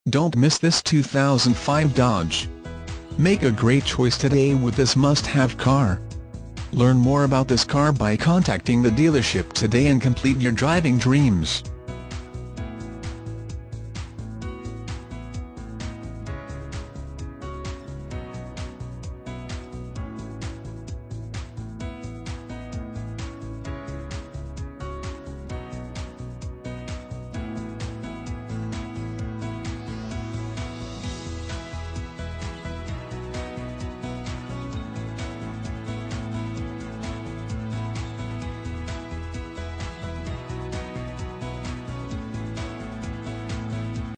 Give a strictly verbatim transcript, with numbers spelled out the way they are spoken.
Don't miss this two thousand five Dodge. Make a great choice today with this must-have car. Learn more about this car by contacting the dealership today and complete your driving dreams.